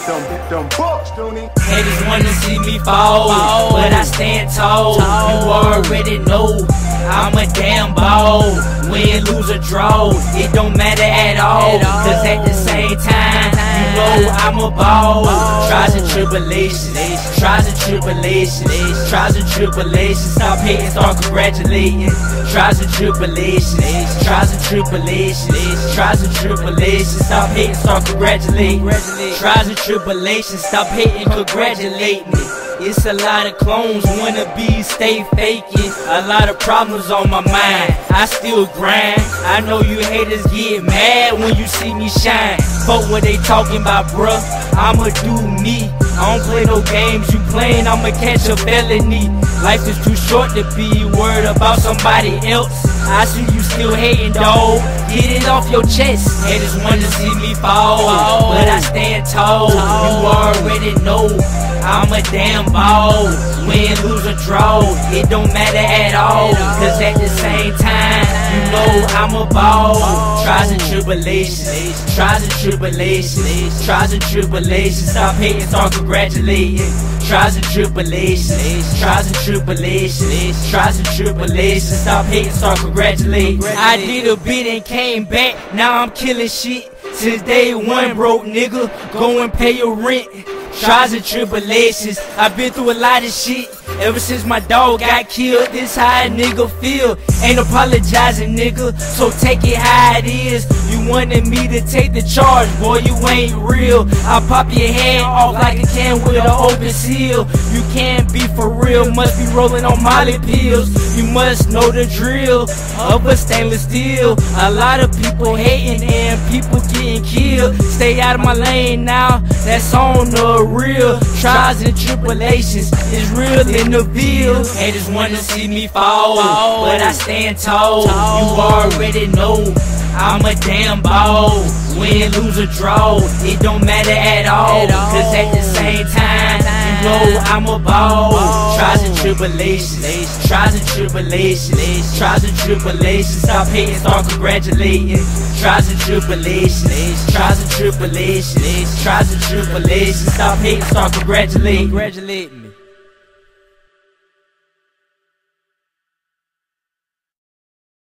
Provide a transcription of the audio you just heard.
them books, Dooney. Haters wanna see me fall, but I stand tall. You already know I'm a damn ball. Win, lose, or draw, it don't matter at all. Cause at the same time, you know I'm a ball. Trials and tribulations, trials and tribulations, trials and tribulations. Stop hating, start congratulating. Trials and tribulations, trials and tribulations, trials and tribulations. Stop hating, start congratulating. Trials and tribulations, stop hating, congratulating. It's a lot of clones, wannabes stay faking. A lot of problems on my mind, I still grind. I know you haters get mad when you see me shine. Fuck what they talking about, bruh, I'ma do me. I don't play no games, you playing, I'ma catch a felony. Life is too short to be worried about somebody else. I see you still hating, dawg, get it off your chest. Haters wanna see me fall, but I stand tall. You already know I'm a damn ball. Win, lose, or draw, it don't matter at all. Cause at the same time, you know I'm a ball. Trials and tribulations, trials and tribulations, trials and tribulations. Stop hating, start congratulating. Trials and tribulations, trials and tribulations, trials and tribulations. Stop hating, start congratulating. I did a bit and came back, now I'm killing shit. Since day one, broke nigga, go and pay your rent. Trials and tribulations, I've been through a lot of shit. Ever since my dog got killed, this how a nigga feel. Ain't apologizing, nigga, so take it how it is. You wanted me to take the charge, boy, you ain't real. I'll pop your head off like a can with an open seal. You can't be for real, must be rolling on Molly pills. You must know the drill of a stainless steel. A lot of people hating and people getting killed. Stay out of my lane now, that's on the real. Trials and tribulations is real in the field. Haters wanna see me fall, but I stand tall. You already know I'm a damn ball. Win, lose, or draw, it don't matter at all. Cause at the same time, you know I'm a ball. Trials and tribulations, trials and tribulations, trials and tribulations. Stop hating, start congratulating. Trials and tribulations, trials and tribulations, trials and tribulations. Stop hating, start congratulating.